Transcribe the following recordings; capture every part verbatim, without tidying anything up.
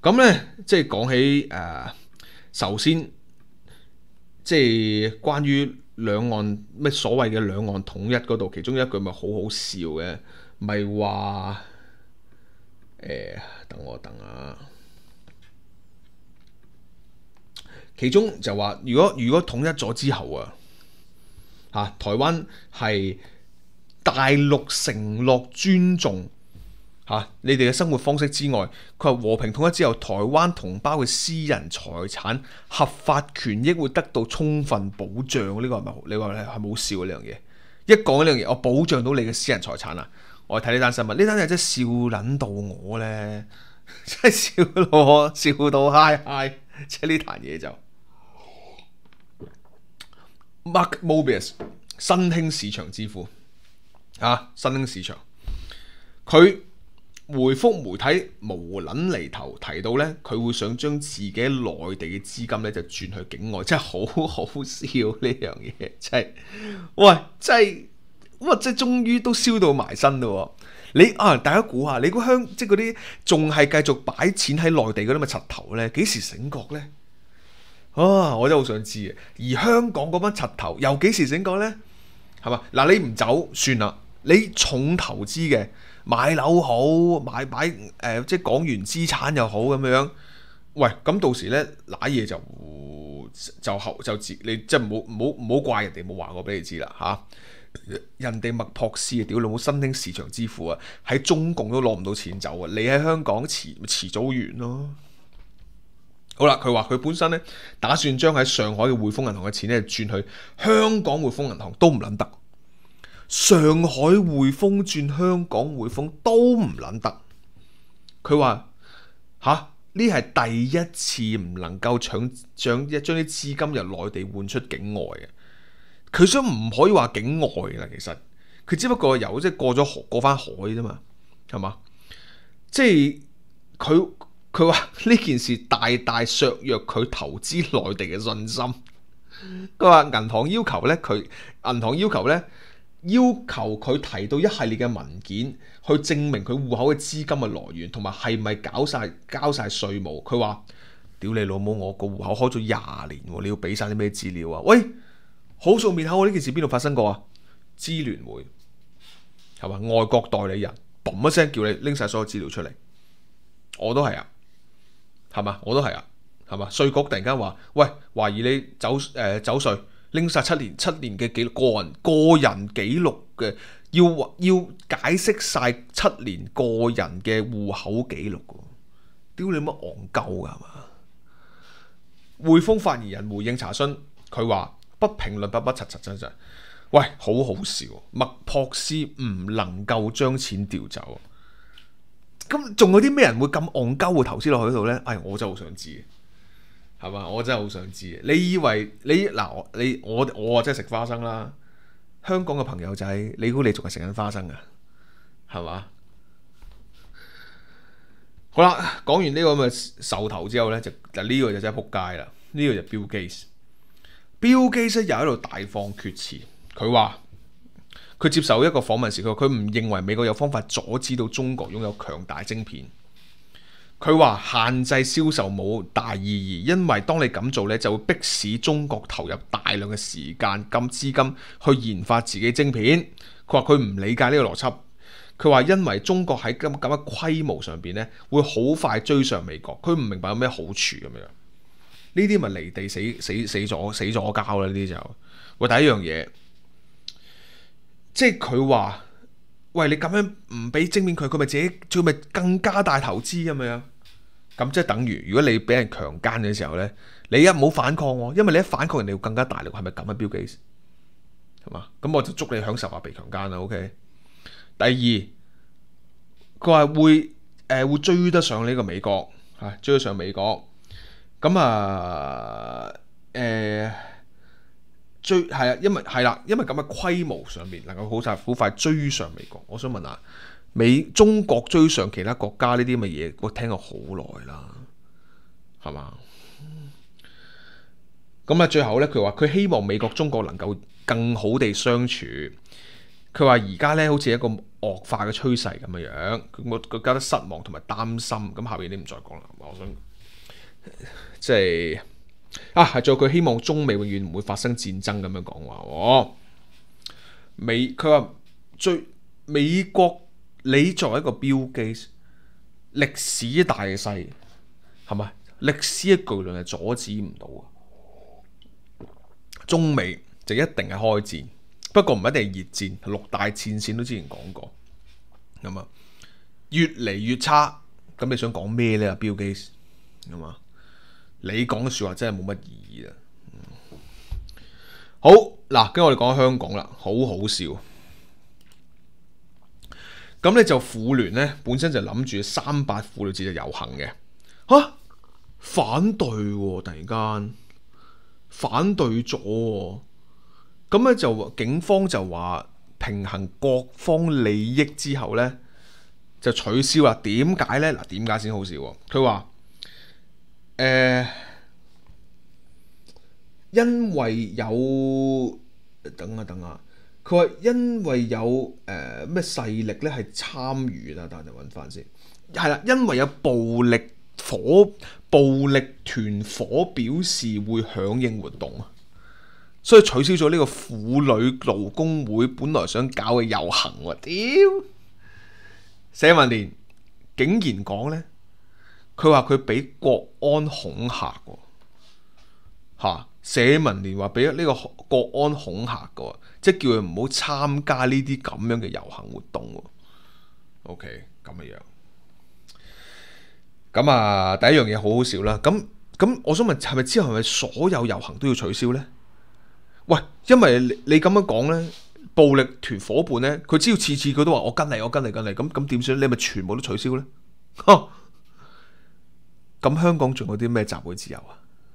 咁咧，即係講起誒、呃，首先即係關於兩岸咩所謂嘅兩岸統一嗰度，其中一句咪好好笑嘅，咪話誒，等我等啊，其中就話如果如果統一咗之後啊，嚇台灣係大陸承諾尊重。嚇！你哋嘅生活方式之外，佢話和平統一之後，台灣同胞嘅私人財產合法權益會得到充分保障。呢、這個係咪？你話係冇笑呢樣嘢？一講呢樣嘢，我保障到你嘅私人財產啊！我睇呢單新聞，呢單嘢真係笑撚到我咧，真係笑到我笑到嗨嗨！即係呢壇嘢就 Mark Mobius 新興市場之父啊，新興市場佢。回覆媒體無撚厘頭提到咧，佢會想將自己內地嘅資金咧就轉去境外，真係好好笑呢樣嘢，真係，喂，真係，哇，真係終於都燒到埋身咯！你啊，大家估下，你估香即係嗰啲仲係繼續擺錢喺內地嗰啲咪柒頭咧，幾時醒覺咧？啊，我真係好想知啊！而香港嗰班柒頭又幾時醒覺咧？係嘛？嗱，你唔走算啦，你重投資嘅。買樓好，買買誒、呃，即係港元資產又好咁樣。喂，咁到時咧，揦嘢就就後就自你即係唔好唔好唔好怪人哋冇話過俾你知啦嚇、啊。人哋麥樸斯啊，屌你冇新興市場之父啊，喺中共都攞唔到錢走啊，你喺香港遲遲早完咯。好啦，佢話佢本身咧打算將喺上海嘅匯豐銀行嘅錢咧轉去香港匯豐銀行都唔撚得。上海匯豐轉香港匯豐都唔撚得，佢話吓呢係第一次唔能夠搶將一將啲資金由內地換出境外嘅，佢想唔可以話境外啦，其實佢只不過由即係過咗河過翻海啫嘛，係嘛？即係佢佢話呢件事大大削弱佢投資內地嘅信心。佢話銀行要求咧，佢銀行要求咧。要求佢提到一系列嘅文件，去證明佢戶口嘅資金嘅來源，同埋係咪搞晒交晒稅務。佢話：屌你老母，我個戶口開咗廿年，你要俾晒啲咩資料啊？喂，好熟面口，我呢件事邊度發生過啊？支聯會係嘛？外國代理人，嘣一聲叫你拎晒所有資料出嚟，我都係啊，係嘛？我都係啊，係嘛？稅局突然間話：喂，懷疑你走誒、呃、走稅。拎晒七年七年嘅記錄，個人個人記錄嘅，要要解釋晒七年個人嘅戶口記錄嘅，屌你乜戇鳩㗎係嘛？匯豐發言人回應查詢，佢話不評論不不柒柒柒柒，喂，好好笑，麥樸斯唔能夠將錢調走，咁仲有啲咩人會咁戇鳩會投資落去嗰度咧？哎，我真係好想知。係嘛？我真係好想知。你以為你嗱你我我真係食花生啦。香港嘅朋友仔，你估你仲係食緊花生啊？係嘛？好啦，講完呢個咁嘅仇頭之後咧，就就呢個就真係撲街啦。呢、這個就 Bill Gates。Bill Gates 又喺度大放厥詞。佢話佢接受一個訪問時，佢話佢唔認為美國有方法阻止到中國擁有強大晶片。佢話限制銷售冇大意義，因為當你咁做咧，就會迫使中國投入大量嘅時間、咁資金去研發自己晶片。佢話佢唔理解呢個邏輯。佢話因為中國喺咁咁嘅規模上邊咧，會好快追上美國。佢唔明白有咩好處咁樣。呢啲咪離地死死死咗死咗交啦！呢啲就喂第一樣嘢，即係佢話喂你咁樣唔俾晶片佢，佢咪自己佢咪更加大投資咁樣。咁即係等於，如果你俾人強姦嘅時候咧，你一唔好反抗喎，因為你一反抗，人哋會更加大力，係咪咁啊？Bill Gates係嘛？咁我就祝你享受下被強姦啦。OK。第二，佢話會誒、呃、會追得上呢個美國嚇，追得上美國。咁啊誒追係啊，因為係啦，因為咁嘅規模上面能夠好快好快追上美國。我想問下。美中國追上其他國家呢啲咁嘅嘢，我聽過好耐啦，係嘛？咁啊，最後咧，佢話佢希望美國中國能夠更好地相處。佢話而家咧好似一個惡化嘅趨勢咁樣樣，佢佢覺得失望同埋擔心。咁下邊啲唔再講啦，我想即係啊，係仲有佢希望中美永遠唔會發生戰爭咁樣講話。哦，美佢話最美國，你作為一個 Bill Gates，歷史大勢係咪？歷史嘅巨輪係阻止唔到啊！中美就一定係開戰，不過唔一定係熱戰，六大戰線都之前講過。咁啊，越嚟越差，咁你想講咩咧？Bill Gates，咁啊，你講嘅説話真係冇乜意義啊！好嗱，跟住我哋講香港啦，好好笑。咁咧就婦聯咧本身就諗住三八婦女節就遊行嘅，嚇、啊、反對喎、啊，突然間反對咗喎、啊，咁咧就警方就話平衡各方利益之後咧就取消啦。點解咧？嗱，點解先好笑喎？佢話誒，因為有等下等下。佢話因為有誒咩、呃、勢力咧係參與啦，等陣揾翻先。係啦，因為有暴力火暴力團伙表示會響應活動啊，所以取消咗呢個婦女勞工會本來想搞嘅遊行喎。屌，社民連竟然講咧，佢話佢俾國安恐嚇喎，嚇。社民連話俾呢個國安恐嚇嘅，即係叫佢唔好參加呢啲咁樣嘅遊行活動。OK， 咁嘅樣。咁啊，第一樣嘢好好笑啦。咁咁，我想問係咪之後係咪所有遊行都要取消咧？喂，因為你你咁樣講咧，暴力團伙伴咧，佢只要次次佢都話我跟你，我跟你，跟你，咁咁點算？你咪全部都取消咧？咁香港仲有啲咩集會自由啊？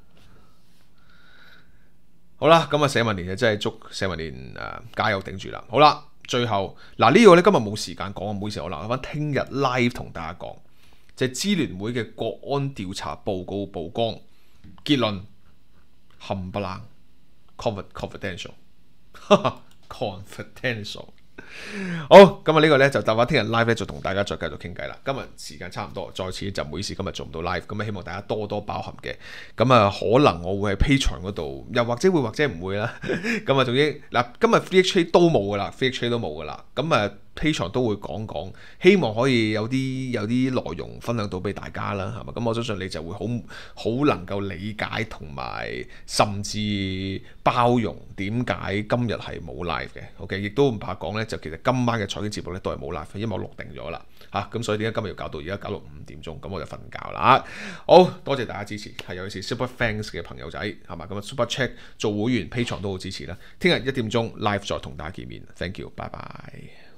好啦，咁啊，社民連就真係祝社民連誒、呃、加油頂住啦。好啦，最後嗱、這個、呢個咧今日冇時間講，唔好意思，我留翻聽日 live 同大家講，就係、是、支聯會嘅國安調查報告曝光，結論冚唪唥 confidential confidential。好，咁啊呢個咧就等翻聽日 live 咧就同大家再繼續傾偈啦。今日時間差唔多，再次就唔好意思，今日做唔到 live，咁啊希望大家多多包涵嘅。咁啊可能我會喺 Patreon 嗰度，又或者會或者唔會啦。咁啊總之嗱，今日 Free H A 都冇噶啦 ，Free H A 都冇噶啦。咁啊 Patreon 都會講講，希望可以有啲有啲內容分享到俾大家啦，係嘛？咁我相信你就會好好能夠理解同埋甚至包容點解今日係冇 live 嘅。OK， 亦都唔怕講咧，就其實今晚嘅財經節目咧都係冇 live，因為我錄定咗啦嚇。咁、啊、所以點解今日要搞到而家搞到五點鐘？咁我就瞓覺啦。好多謝大家支持，係尤其是 Super Fans 嘅朋友仔係嘛？咁啊 Super Check 做會員 Patreon 都好支持啦。聽日一點鐘 live 再同大家見面。Thank you，拜拜。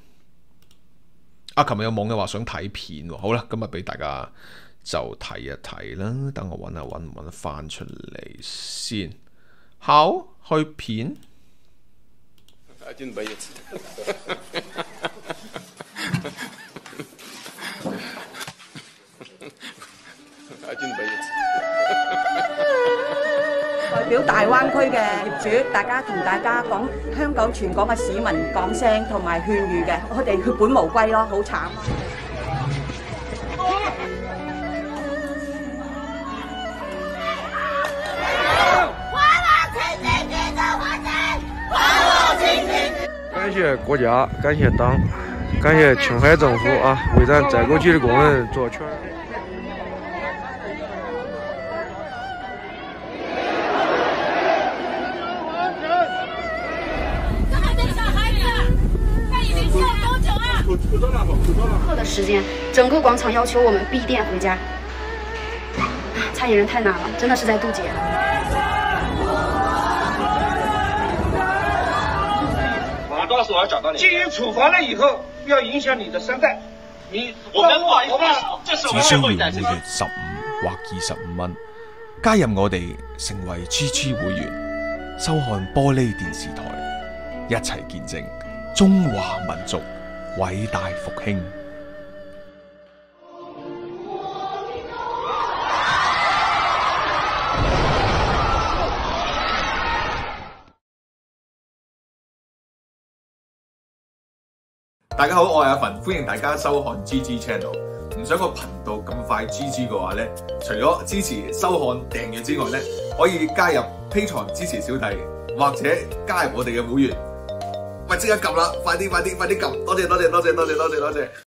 啊！琴日有網友話想睇片喎，好啦，今日俾大家就睇一睇啦。等我揾下揾唔揾得翻出嚟先。好，去片。 代表大灣區嘅業主，大家同大家講香港全港嘅市民講聲同埋勸喻嘅，我哋血本無歸咯，好慘。 感謝國家，感謝黨，感謝青海政府啊，為咱摘果區的工人做全。 的時間，整個廣場要求我們閉店回家，參與人太難了，真的是在渡劫。 我告訴我要找到你，基於處罰了以後，要影響你的身份，你我們不好意思， 只需要每月十五或二十五蚊，加入我哋成為 G G 會員，收看玻璃電視台，一齊見證中華民族偉大復興。 大家好，我係阿凡，歡迎大家收看 G G Channel。唔想個頻道咁快 G G 嘅話咧，除咗支持收看訂閱之外咧，可以加入 Patreon 支持小弟，或者加入我哋嘅會員。喂，即刻撳啦！快啲快啲快啲撳！多謝多謝多謝多謝多謝多謝！